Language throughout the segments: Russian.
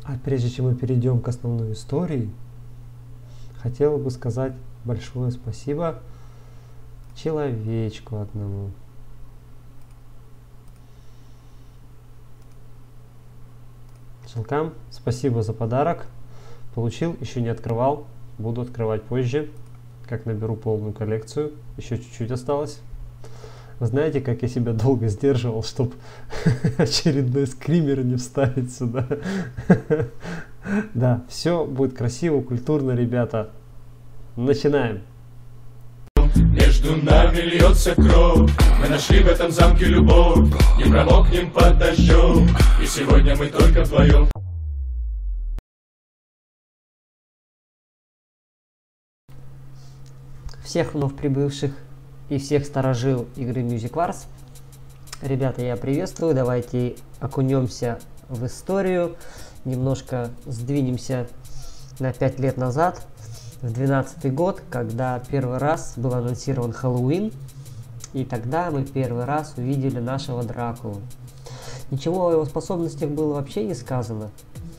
А прежде чем мы перейдем к основной истории, хотел бы сказать большое спасибо человечку одному. Шелкам, спасибо за подарок. Получил, еще не открывал. Буду открывать позже, как наберу полную коллекцию. Еще чуть-чуть осталось. Вы знаете, как я себя долго сдерживал, чтобы очередной скример не вставить сюда. Да, все будет красиво, культурно, ребята. Начинаем. Между нами льется кровь, мы нашли в этом замке любовь, не промокнем под дождем, и сегодня мы только вдвоем. Всех вновь прибывших и всех старожил игры Music Wars. Ребята, я приветствую, давайте окунемся в историю, немножко сдвинемся на 5 лет назад, в 2012 год, когда первый раз был анонсирован Хэллоуин, и тогда мы первый раз увидели нашего Дракулу. Ничего о его способностях было вообще не сказано,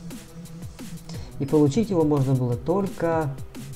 и получить его можно было только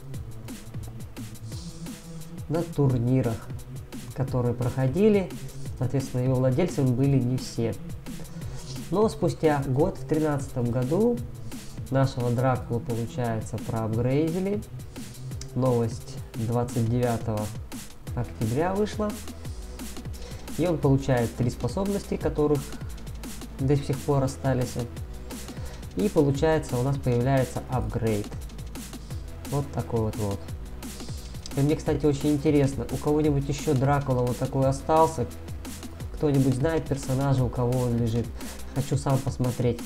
на турнирах, которые проходили, соответственно, его владельцами были не все. Но спустя год, в 2013 году, нашего Дракулу, получается, проапгрейдили. Новость 29 октября вышла. И он получает 3 способности, которых до сих пор остались. И получается, у нас появляется апгрейд. Вот такой вот. И мне, кстати, очень интересно, у кого-нибудь еще Дракула вот такой остался? Кто-нибудь знает персонажа, у кого он лежит? Хочу сам посмотреть.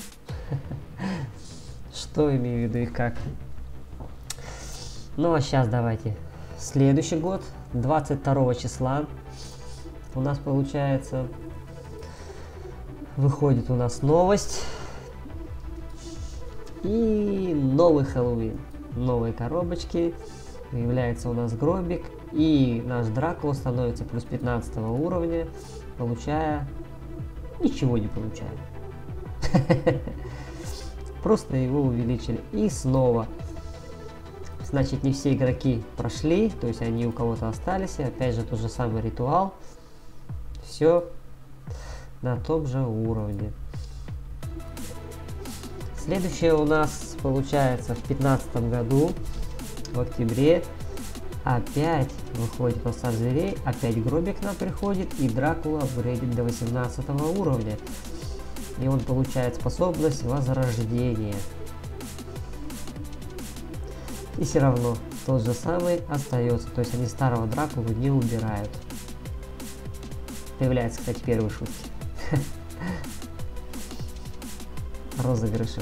Что имею в виду и как. Ну а сейчас давайте. Следующий год, 22 числа, у нас получается, выходит у нас новость. И новый Хэллоуин. Новые коробочки. Появляется у нас гробик, и наш Дракула становится плюс 15 уровня, получая... Ничего не получая. Просто его увеличили. И снова. Значит, не все игроки прошли, то есть они у кого-то остались. И опять же тот же самый ритуал. Все на том же уровне. Следующее у нас получается в 2015 году. В октябре опять выходит на сад зверей, опять гробик к нам приходит, и Дракула апгрейдит до 18 уровня. И он получает способность возрождения. И все равно тот же самый остается, то есть они старого Дракулу не убирают. Появляются, кстати, первые шутки. Розыгрыши.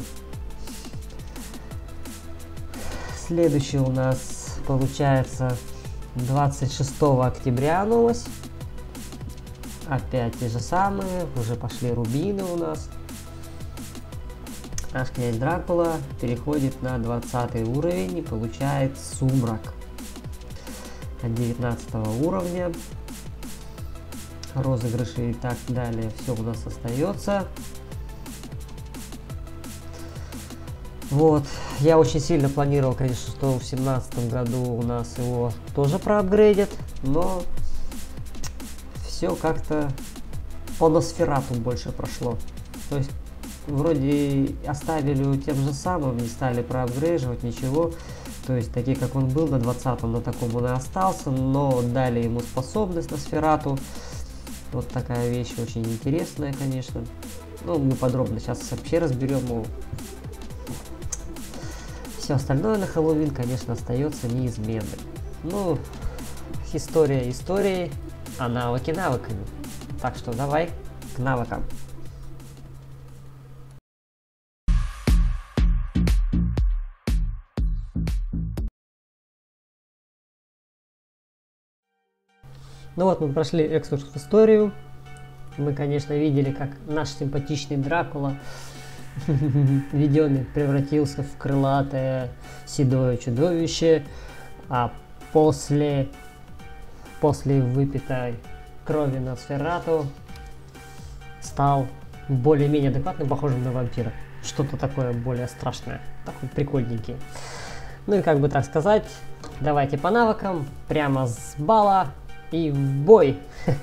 Следующий у нас получается 26 октября новость. Опять те же самые, уже пошли рубины у нас. Наш князь Дракула переходит на 20 уровень и получает сумрак от 19 уровня. Розыгрыши и так далее, все у нас остается. Вот, я очень сильно планировал, конечно, что в 2017 году у нас его тоже проапгрейдят, но все как-то по Носферату больше прошло. То есть вроде оставили тем же самым, не стали проапгрейживать ничего. То есть такие как он был на 20-м, на таком он и остался, но дали ему способность Носферату. Вот такая вещь очень интересная, конечно. Ну, мы подробно сейчас вообще разберем его. Все остальное на Хэллоуин, конечно, остается неизменным. Ну, история историей, а навыки навыками. Так что давай к навыкам. Ну вот, мы прошли экскурс в историю. Мы, конечно, видели, как наш симпатичный Дракула введенный превратился в крылатое седое чудовище, а после выпитой крови Носферату стал более-менее адекватным, похожим на вампира. что-то такое более страшное, такой прикольненький. Ну и как бы так сказать, давайте по навыкам, прямо с балла и в бой.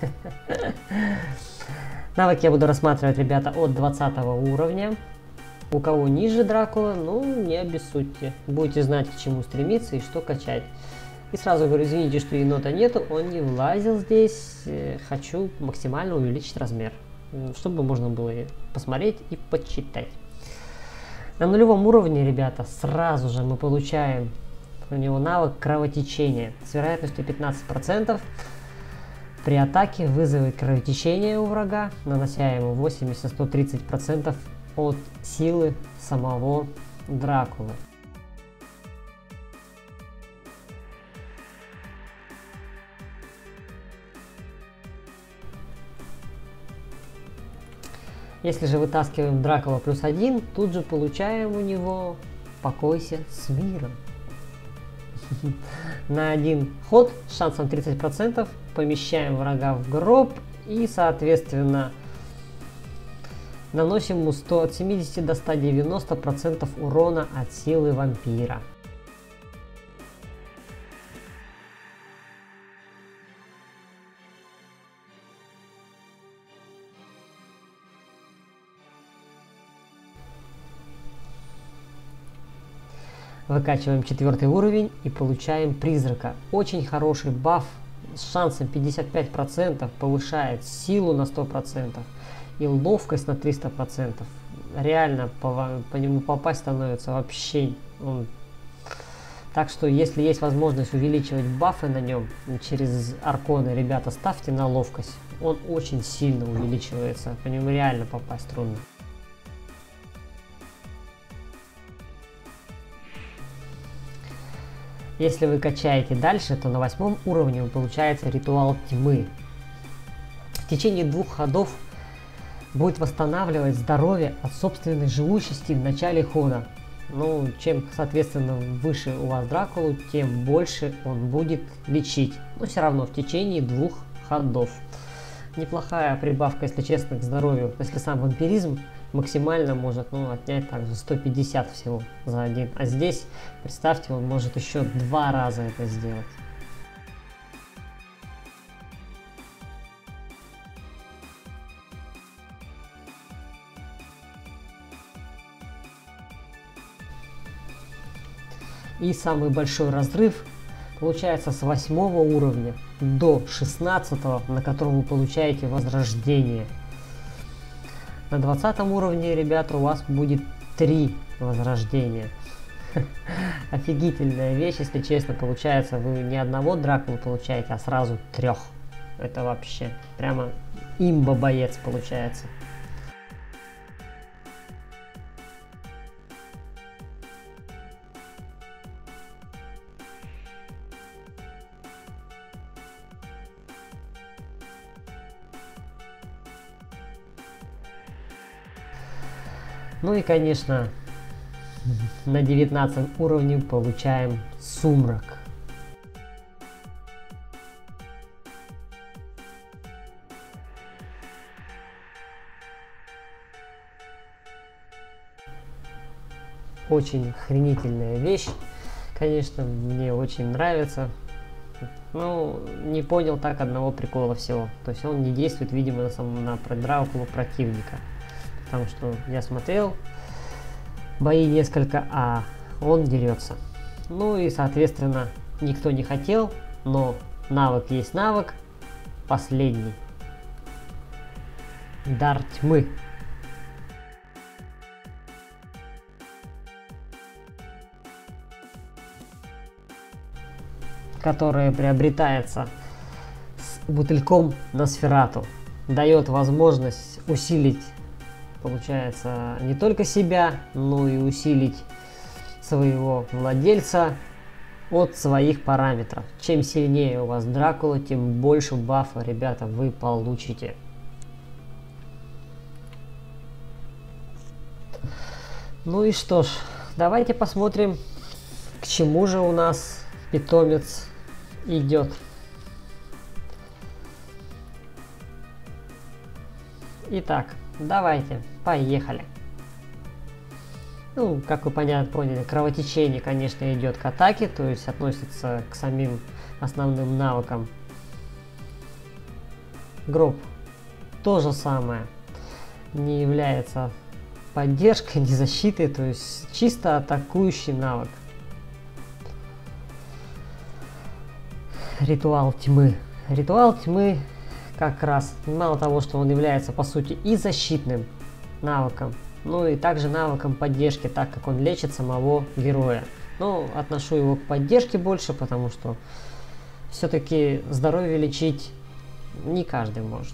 Навыки я буду рассматривать, ребята, от 20 уровня. У кого ниже Дракула, ну не обессудьте, будете знать, к чему стремиться и что качать. И сразу говорю, извините, что енота нету, он не влазил здесь, хочу максимально увеличить размер, чтобы можно было посмотреть и почитать. На нулевом уровне, ребята, сразу же мы получаем у него навык кровотечения с вероятностью 15%. При атаке вызовет кровотечение у врага, нанося ему 80-130% от силы самого Дракулы. Если же вытаскиваем Дракула +1, тут же получаем у него «Покойся с миром». На один ход с шансом 30% помещаем врага в гроб и, соответственно, наносим ему от 70 до 190% урона от силы вампира. Выкачиваем 4 уровень и получаем призрака. Очень хороший баф с шансом 55%, повышает силу на 100% и ловкость на 300%. Реально по нему попасть становится вообще... Так что если есть возможность увеличивать бафы на нем через арконы, ребята, ставьте на ловкость. Он очень сильно увеличивается, по нему реально попасть трудно. Если вы качаете дальше, то на 8 уровне получается ритуал тьмы. В течение 2 ходов будет восстанавливать здоровье от собственной живучести в начале хода. Ну, чем, соответственно, выше у вас Дракулу, тем больше он будет лечить. Но все равно в течение 2 ходов. Неплохая прибавка, если честно, к здоровью. Если сам вампиризм максимально может отнять также 150 всего за один. А здесь, представьте, он может еще 2 раза это сделать. И самый большой разрыв получается с 8 уровня до 16, на котором вы получаете возрождение. На 20 уровне, ребята, у вас будет 3 возрождения. Офигительная вещь, если честно, получается, вы не одного Дракулу получаете, а сразу 3. Это вообще прямо имба-боец получается. Ну и, конечно, на 19 уровне получаем сумрак. Очень охренительная вещь, конечно, мне очень нравится. Ну, не понял так одного прикола всего. То есть он не действует, видимо, на Дракулу противника. Потому что я смотрел бои несколько, а он дерется. Ну и, соответственно, никто не хотел, но навык есть навык. Последний. Дар тьмы. Которое приобретается с бутыльком Носферату. Дает возможность усилить, получается, не только себя, но и усилить своего владельца от своих параметров. Чем сильнее у вас Дракула, тем больше бафа, ребята, вы получите. Ну и что ж, давайте посмотрим, к чему же у нас питомец идет. Итак, давайте, поехали. Ну, как вы поняли, кровотечение, конечно, идет к атаке, то есть относится к самим основным навыкам. Гроб то же самое, не является поддержкой, не защитой, то есть чисто атакующий навык. Ритуал тьмы. Ритуал тьмы как раз, мало того, что он является по сути и защитным навыком, ну и также навыком поддержки, так как он лечит самого героя. Но отношу его к поддержке больше, потому что все-таки здоровье лечить не каждый может.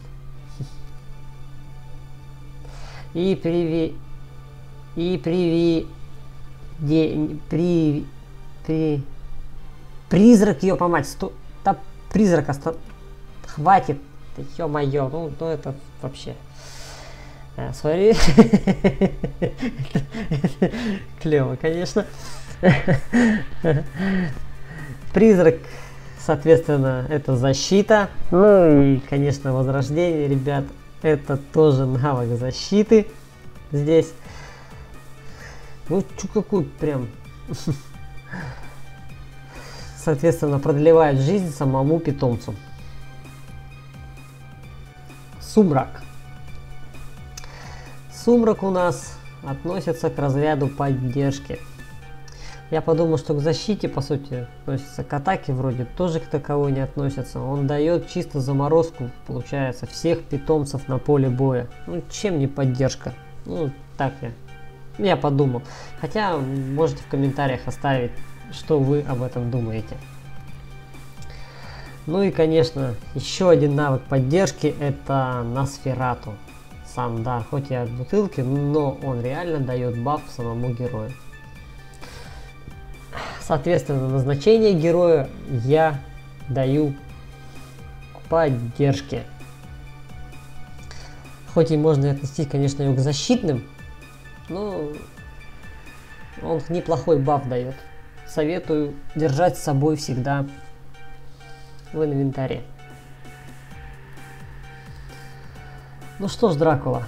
Призрак, ее помать, да, призрака, хватит, ё-моё, ну это вообще. Смотри. Клево, конечно. Призрак, соответственно, это защита. Ну и, конечно, возрождение, ребят, это тоже навык защиты. Здесь. Ну, какой прям. Соответственно, продлевает жизнь самому питомцу. Сумрак. Сумрак у нас относится к разряду поддержки. Я подумал, что к защите, по сути, относится, к атаке вроде тоже к таковой не относится. Он дает чисто заморозку, получается, всех питомцев на поле боя. Ну, чем не поддержка? Ну, так я подумал. Хотя, можете в комментариях оставить, что вы об этом думаете. Ну и, конечно, еще один навык поддержки — это Носферату. Сам, да, хоть и от бутылки, но он реально дает баф самому герою. Соответственно, назначение героя я даю к поддержке. Хоть и можно отнести, конечно, его к защитным, но он неплохой баф дает. Советую держать с собой всегда в инвентаре. Ну что ж, Дракула,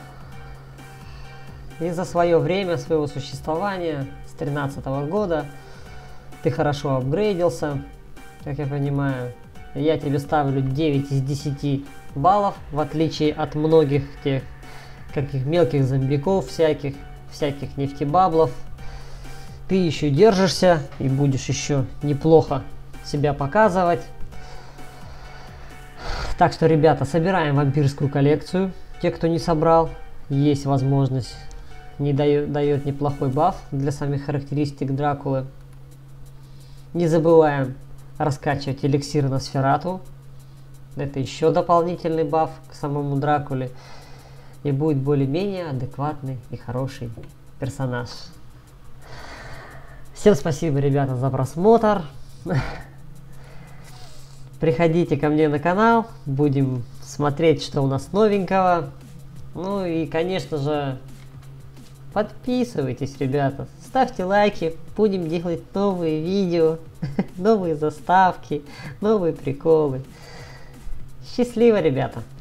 и за свое время своего существования с 2013 года ты хорошо апгрейдился, как я понимаю. Я тебе ставлю 9 из 10 баллов, в отличие от многих тех каких мелких зомбиков, всяких нефтебаблов. Ты еще держишься и будешь еще неплохо себя показывать. Так что, ребята, собираем вампирскую коллекцию. Те, кто не собрал, есть возможность, дает неплохой баф для самих характеристик Дракулы. Не забываем раскачивать эликсир Носферату. Это еще дополнительный баф к самому Дракуле. И будет более-менее адекватный и хороший персонаж. Всем спасибо, ребята, за просмотр. Приходите ко мне на канал, будем смотреть, что у нас новенького. Ну и, конечно же, подписывайтесь, ребята, ставьте лайки, будем делать новые видео, новые заставки, новые приколы. Счастливо, ребята!